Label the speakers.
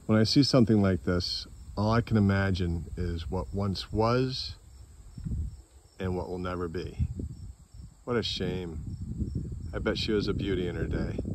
Speaker 1: When I see something like this, all I can imagine is what once was and what will never be. What a shame. I bet she was a beauty in her day.